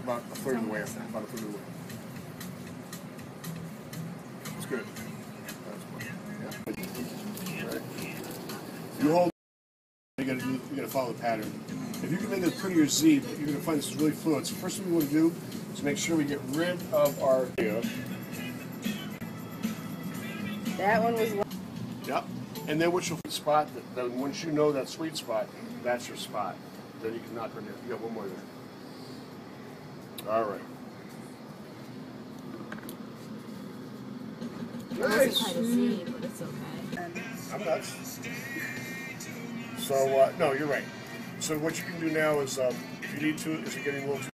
about a third of the way. About a third of the way. That's good. That's good. Yeah. Right. You hold. You gotta follow the pattern. If you can make a prettier Z, but you're gonna find this is really fluid. So first thing we want to do is make sure we get rid of our. That one was. Yep. And then what's your spot? Then once you know that sweet spot, that's your spot. Then you can knock her down. You got one more there. All right. Nice. Quite a Z, but it's okay. I'm nuts. So no, you're right. So what you can do now is, if you need to, is it getting a little too